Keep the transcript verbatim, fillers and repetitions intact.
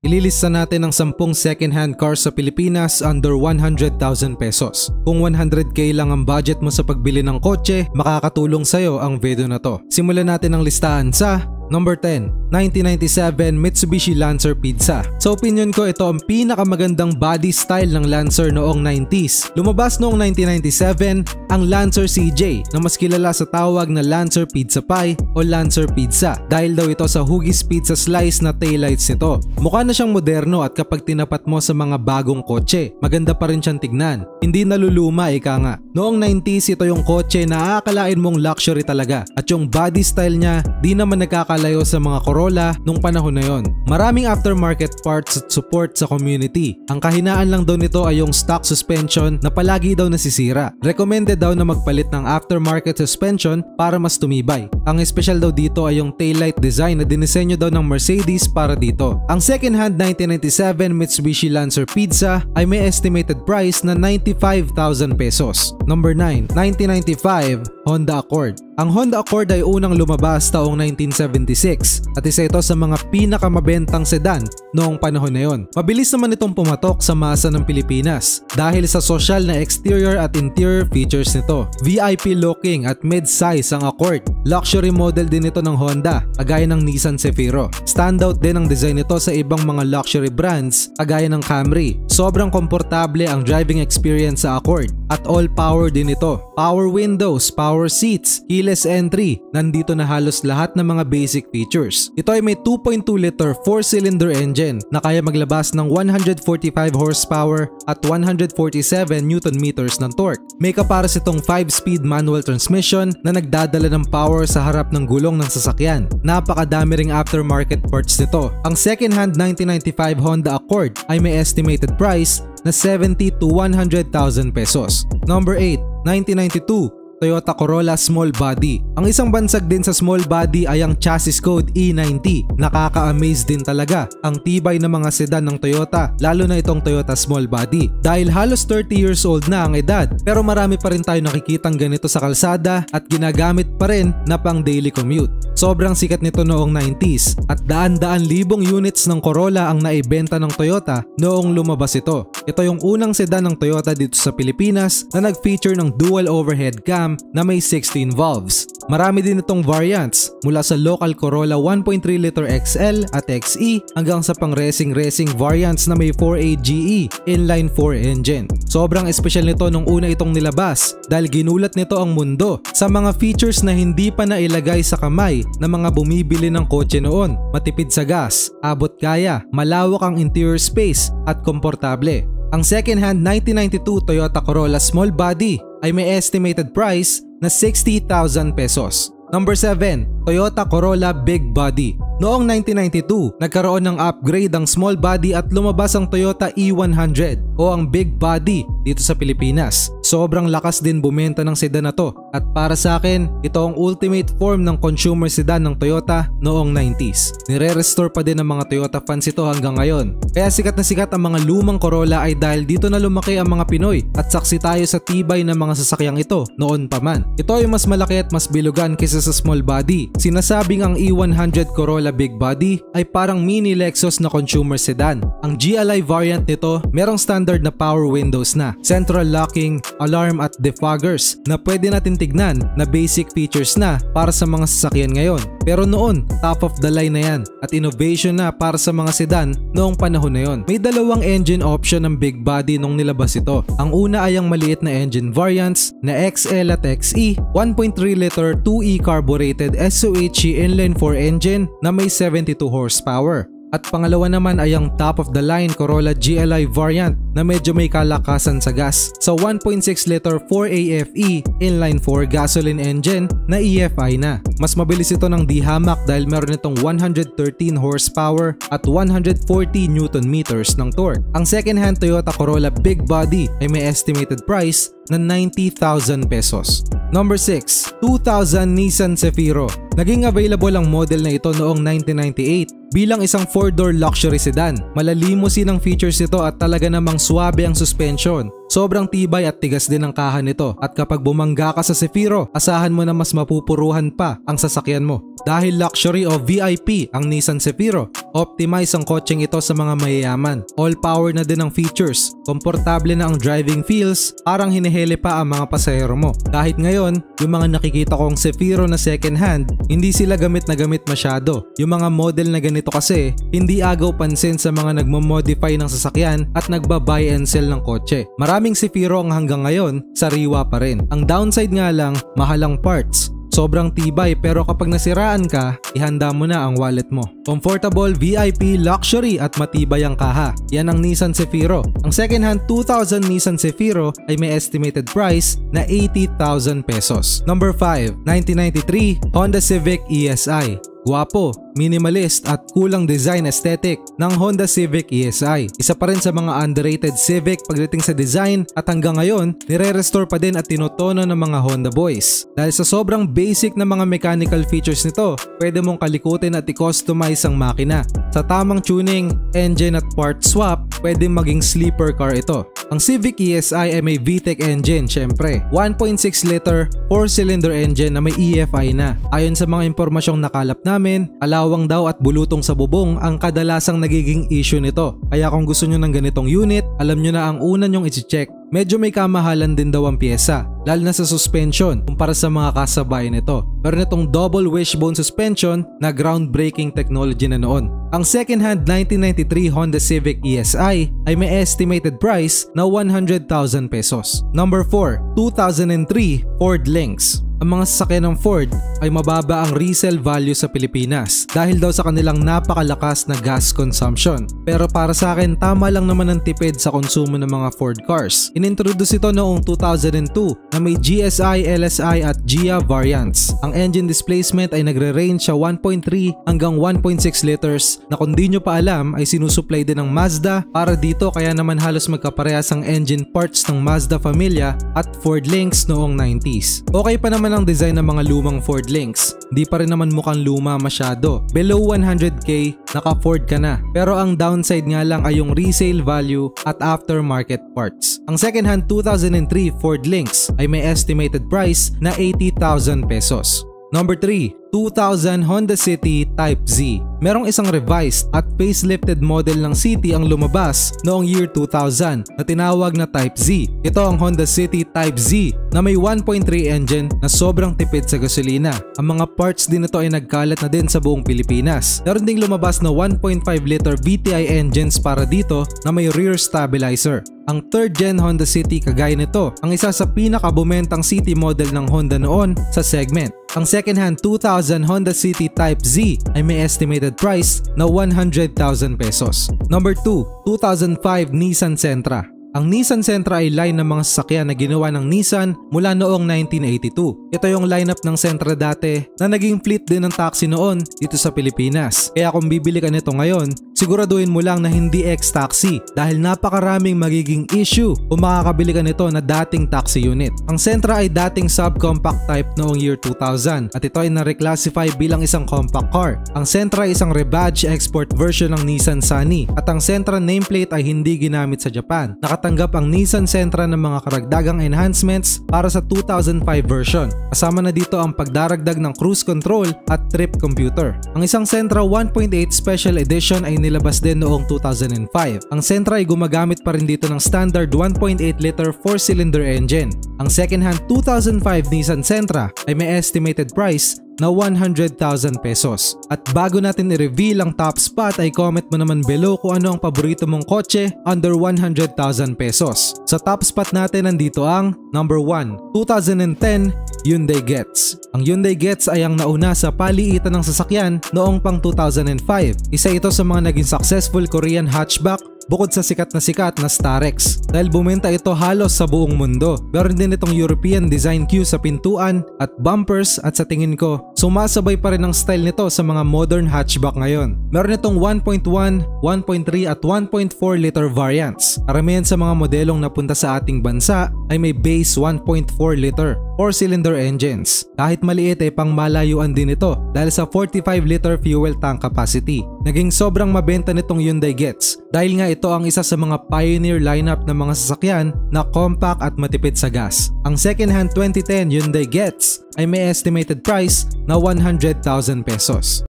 Ililista natin ang sampung second-hand cars sa Pilipinas under one hundred thousand pesos. Kung one hundred K lang ang budget mo sa pagbili ng kotse, makakatulong sa'yo ang video na to. Simulan natin ang listahan sa Number ten, nineteen ninety-seven Mitsubishi Lancer Pizza. Sa opinion ko, ito ang pinakamagandang body style ng Lancer noong nineties. Lumabas noong nineteen ninety-seven ang Lancer C J na mas kilala sa tawag na Lancer Pizza Pie o Lancer Pizza dahil daw ito sa Huggies Pizza Slice na taillights nito. Mukha na siyang moderno at kapag tinapat mo sa mga bagong kotse, maganda pa rin siyang tignan. Hindi naluluma, ika nga. Noong nineties, ito yung kotse na aakalain mong luxury talaga at yung body style niya di naman nagkakalayo sa mga Corolla nung panahon na yon. Maraming aftermarket parts at support sa community. Ang kahinaan lang daw nito ay yung stock suspension na palagi daw nasisira. Recommended daw na magpalit ng aftermarket suspension para mas tumibay. Ang special daw dito ay yung taillight design na dinisenyo daw ng Mercedes para dito. Ang second-hand nineteen ninety-seven Mitsubishi Lancer Pizza ay may estimated price na ninety-five thousand pesos. Number nine, nineteen ninety-five Honda Accord. Ang Honda Accord ay unang lumabas taong nineteen seventy-six at isa ito sa mga pinakamabentang sedan noong panahon na yon. Mabilis naman itong pumatok sa masa ng Pilipinas dahil sa social na exterior at interior features nito. V I P looking at mid-size ang Accord. Luxury model din ito ng Honda, kagaya ng Nissan Zafiro. Standout din ang design nito sa ibang mga luxury brands, kagaya ng Camry. Sobrang komportable ang driving experience sa Accord at all-power din ito. Power windows, power seats, keyless entry, nandito na halos lahat ng mga basic features. Ito ay may two point two liter four-cylinder engine na kaya maglabas ng one hundred forty-five horsepower at one hundred forty-seven newton meters ng torque. May kapares itong five-speed manual transmission na nagdadala ng power sa harap ng gulong ng sasakyan. Napakadami ring aftermarket parts nito. Ang second-hand nineteen ninety-five Honda Accord ay may estimated price na seventy to one hundred thousand pesos. Number eight, nineteen ninety-two Toyota Corolla Small Body. Ang isang bansag din sa small body ay ang chassis code E ninety. Nakaka-amaze din talaga ang tibay ng mga sedan ng Toyota, lalo na itong Toyota Small Body. Dahil halos thirty years old na ang edad, pero marami pa rin tayo nakikitang ganito sa kalsada at ginagamit pa rin na pang daily commute. Sobrang sikat nito noong nineties at daan-daan libong units ng Corolla ang naibenta ng Toyota noong lumabas ito. Ito yung unang sedan ng Toyota dito sa Pilipinas na nag-feature ng dual overhead cam na may sixteen valves. Marami din itong variants mula sa local Corolla one point three liter X L at X E hanggang sa pang racing racing variants na may four eight G E inline four engine. Sobrang espesyal nito nung una itong nilabas dahil ginulat nito ang mundo sa mga features na hindi pa nailagay sa kamay ng mga bumibili ng kotse noon. Matipid sa gas, abot kaya, malawak ang interior space at komportable. Ang second-hand nineteen ninety-two Toyota Corolla Small Body ay may estimated price na sixty thousand pesos. Number seven, Toyota Corolla Big Body. Noong nineteen ninety-two, nagkaroon ng upgrade ang small body at lumabas ang Toyota E one hundred o ang Big Body dito sa Pilipinas. Sobrang lakas din bumenta ng sedan na to at para sa akin, ito ang ultimate form ng consumer sedan ng Toyota noong nineties. Nire-restore pa din ng mga Toyota fans ito hanggang ngayon. Kaya sikat na sikat ang mga lumang Corolla ay dahil dito na lumaki ang mga Pinoy at saksi tayo sa tibay ng mga sasakyang ito noon pa man. Ito ay mas malaki at mas bilugan kaysa sa small body. Sinasabing ang E one hundred Corolla Big Body ay parang mini Lexus na consumer sedan. Ang G L I variant nito merong standard na power windows na, central locking, alarm at defoggers na pwede natin tignan na basic features na para sa mga sasakyan ngayon. Pero noon, top of the line na yan at innovation na para sa mga sedan noong panahon na yon. May dalawang engine option ng Big Body nung nilabas ito. Ang una ay ang maliit na engine variants na X L at X E, one point three liter two E carbureted S O H E inline four engine na may seventy-two horsepower. At pangalawa naman ay ang top of the line Corolla G L I variant na medyo may kalakasan sa gas sa one point six liter four A F E inline four gasoline engine na E F I na. Mas mabilis ito ng di-hamak dahil meron itong one hundred thirteen horsepower at one hundred forty newton meters ng torque. Ang second-hand Toyota Corolla Big Body ay may estimated price na ninety thousand pesos. Number six, two thousand Nissan Zafiro. Naging available ang model na ito noong nineteen ninety-eight Bilang isang four door luxury sedan, malalimusin ang features nito at talaga namang swabe ang suspension. Sobrang tibay at tigas din ang kaha nito at kapag bumangga ka sa Zafiro, asahan mo na mas mapupuruhan pa ang sasakyan mo. Dahil luxury o V I P ang Nissan Zafiro, optimize ang kotseng ito sa mga mayayaman. All power na din ang features, komportable na ang driving feels, parang hinihele pa ang mga pasahero mo. Kahit ngayon, yung mga nakikita kong Zafiro na second hand, hindi sila gamit na gamit masyado. Yung mga model na ganito kasi, hindi agaw pansin sa mga nagmo-modify ng sasakyan at nagba-buy and sell ng kotse. Maraming Zafiro ang hanggang ngayon, sariwa pa rin. Ang downside nga lang, mahalang parts. Sobrang tibay pero kapag nasiraan ka, ihanda mo na ang wallet mo. Comfortable, V I P, luxury at matibay ang kaha. Yan ang Nissan Zafiro. Ang second hand two thousand Nissan Zafiro ay may estimated price na eighty thousand pesos. Number five, nineteen ninety-three Honda Civic E S I. Guwapo, minimalist at kulang design aesthetic ng Honda Civic E S I. Isa pa rin sa mga underrated Civic pagdating sa design at hanggang ngayon, nire-restore pa din at tinutono ng mga Honda boys. Dahil sa sobrang basic na mga mechanical features nito, pwede mong kalikutin at i-customize ang makina. Sa tamang tuning, engine at part swap, pwede maging sleeper car ito. Ang Civic E S I ay may V TEC engine syempre. one point six liter four cylinder engine na may E F I na. Ayon sa mga impormasyong nakalap namin, alawang daw at bulutong sa bubong ang kadalasang nagiging issue nito. Kaya kung gusto nyo ng ganitong unit, alam nyo na ang una nyong i-check. Medyo may kamahalan din daw ang pyesa, lalo na sa suspension kumpara sa mga kasabay nito. Pero nitong double wishbone suspension na groundbreaking technology na noon. Ang second-hand nineteen ninety-three Honda Civic E S I ay may estimated price na one hundred thousand pesos. Number four, two thousand three Ford Lynx. Ang mga sasakyan ng Ford ay mababa ang resale value sa Pilipinas dahil daw sa kanilang napakalakas na gas consumption. Pero para sa akin, tama lang naman ang tipid sa konsumo ng mga Ford cars. Inintroduce ito noong two thousand two na may G S I, L S I at G I A variants. Ang engine displacement ay nagre-range sa one point three hanggang one point six liters na kung di nyo pa alam ay sinusupply din ng Mazda para dito, kaya naman halos magkaparehas ang engine parts ng Mazda Familia at Ford Lynx noong nineties. Okay pa naman ang design ng mga lumang Ford Lynx, di pa rin naman mukhang luma masyado. Below one hundred K, naka Ford ka na. Pero ang downside nga lang ay yung resale value at aftermarket parts. Ang second hand two thousand three Ford Lynx ay may estimated price na eighty thousand pesos. Number three, two thousand Honda City Type Z. Merong isang revised at facelifted model ng City ang lumabas noong year two thousand na tinawag na Type Z. Ito ang Honda City Type Z na may one point three engine na sobrang tipid sa gasolina. Ang mga parts din nito ay nagkalat na din sa buong Pilipinas. Meron ding lumabas na one point five liter V T I engines para dito na may rear stabilizer. Ang third gen Honda City kagaya nito ang isa sa pinakabumentang city model ng Honda noon sa segment. Ang second hand two thousand Honda City Type Z ay may estimated price na one hundred thousand pesos. Number two, two thousand five Nissan Sentra. Ang Nissan Sentra ay line ng mga sasakyan na ginawa ng Nissan mula noong nineteen eighty-two. Ito yung lineup ng Sentra dati na naging fleet din ng taxi noon dito sa Pilipinas. Kaya kung bibili ka nito ngayon, siguraduhin mo lang na hindi ex-taxi dahil napakaraming magiging issue kung makakabili ka nito na dating taxi unit. Ang Sentra ay dating subcompact type noong year two thousand at ito ay na-reclassify bilang isang compact car. Ang Sentra ay isang rebadge export version ng Nissan Sunny at ang Sentra nameplate ay hindi ginamit sa Japan. Nakatanggap ang Nissan Sentra ng mga karagdagang enhancements para sa two thousand five version. Kasama na dito ang pagdaragdag ng cruise control at trip computer. Ang isang Sentra one point eight Special Edition ay nilabas din noong two thousand five. Ang Sentra ay gumagamit pa rin dito ng standard one point eight liter four cylinder engine. Ang second-hand two thousand five Nissan Sentra ay may estimated price na one hundred thousand pesos. At bago natin i-reveal ang top spot ay comment mo naman below kung ano ang paborito mong kotse under one hundred thousand pesos. Sa top spot natin nandito ang number one, two thousand ten Hyundai Getz. Ang Hyundai Getz ay ang nauna sa paliitan ng sasakyan noong pang two thousand five. Isa ito sa mga naging successful Korean hatchback bukod sa sikat na sikat na Starex dahil bumenta ito halos sa buong mundo. Meron din itong European design cue sa pintuan at bumpers at sa tingin ko sumasabay pa rin ang style nito sa mga modern hatchback ngayon. Meron itong one point one, one point three at one point four liter variants. Karamihan sa mga modelong napunta sa ating bansa ay may base one point four liter four cylinder engines. Kahit maliit ay pang malayuan din ito dahil sa forty-five liter fuel tank capacity. Naging sobrang mabenta nitong Hyundai Getz dahil nga ito ang isa sa mga pioneer lineup ng mga sasakyan na compact at matipid sa gas. Ang second-hand twenty ten Hyundai Getz ay may estimated price na one hundred thousand pesos.